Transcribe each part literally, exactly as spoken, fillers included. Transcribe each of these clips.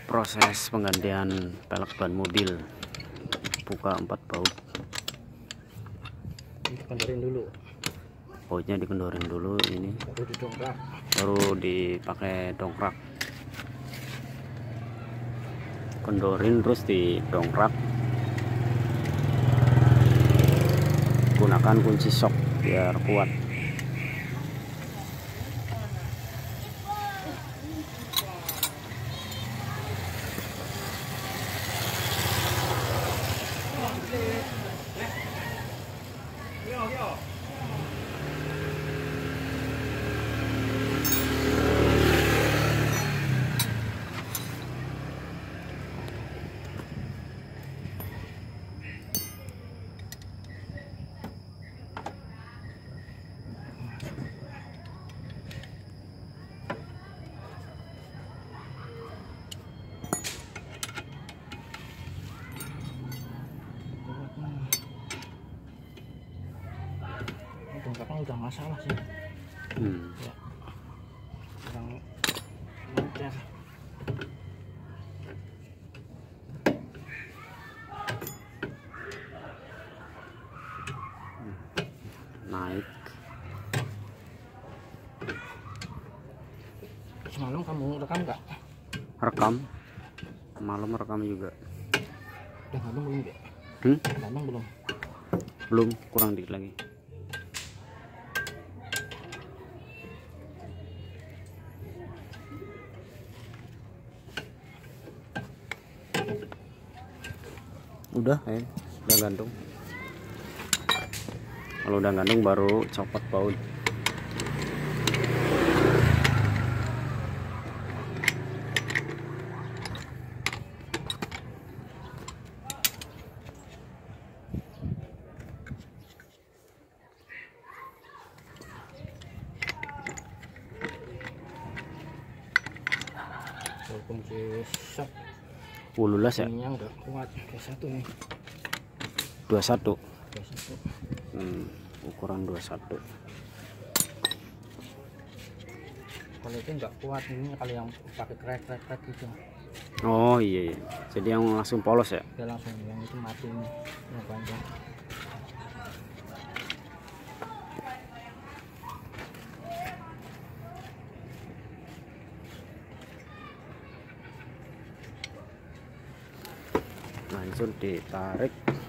Proses penggantian pelek ban mobil, buka empat baut. Dikendorin dulu, bautnya dikendorin dulu, ini baru didongkrak, baru dipakai dongkrak. Kendorin terus didongkrak, gunakan kunci sok biar kuat. dongkraknya udah masalah sih. hmm. Ya, kurang lancar. Naik. Semalam kamu rekam nggak? Rekam malam, rekam juga. Udah ngandung belum ya? hmm? Ngandung belum? Belum, kurang dikit lagi. Udah, eh, udah gantung. Kalau udah gantung baru copot baut. Kunci sok Ululas ya? ininya nggak kuat, kayak satu nih. dua puluh satu. dua puluh satu. Hmm, ukuran dua puluh satu. Kalau itu nggak kuat ini, kalau yang pakai krek-krek gitu. Oh iya, iya. Jadi yang langsung polos ya? Dia langsung, yang itu mati nih, yang panjang. Langsung ditarik.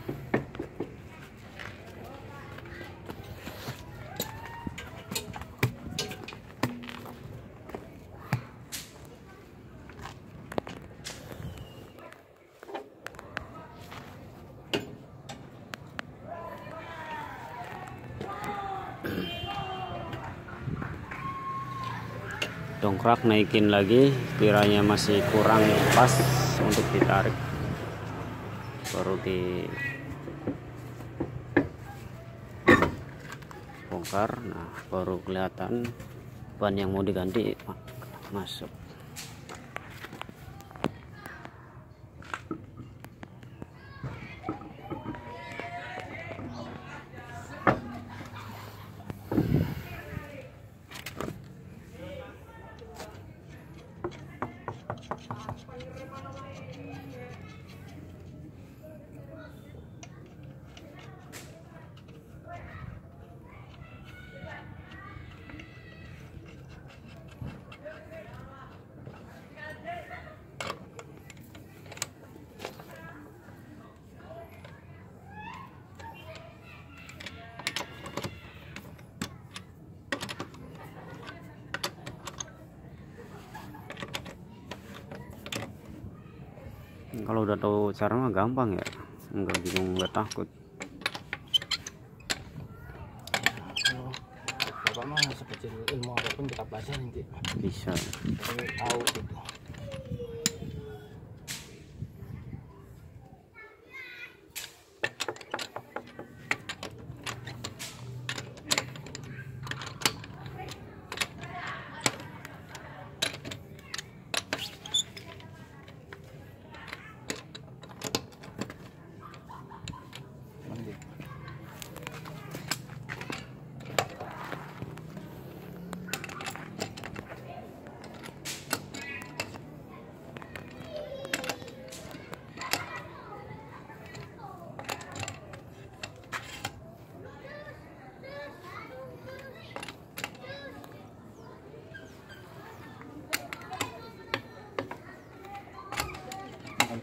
Dongkrak, naikin lagi, kiranya masih kurang pas untuk ditarik, baru di bongkar. Nah, baru kelihatan ban yang mau diganti masuk. Kalau udah tahu cara mah gampang ya, nggak bingung, nggak takut. Oh, bapak mah sekecil ilmu apapun kita pelajarin nanti Bisa. tapi tahu gitu.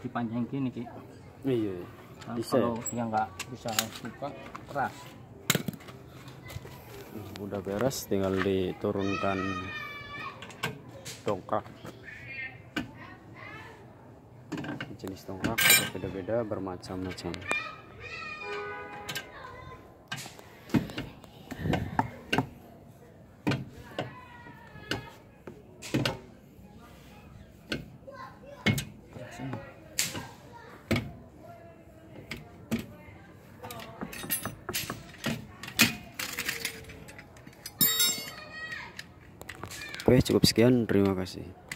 dipanjang gini Ki. Iya. Nah, Bisa. kalau dia nggak bisa buka keras. Udah beres, tinggal diturunkan dongkrak. Jenis dongkrak beda-beda, bermacam-macam. Oke, cukup sekian. Terima kasih.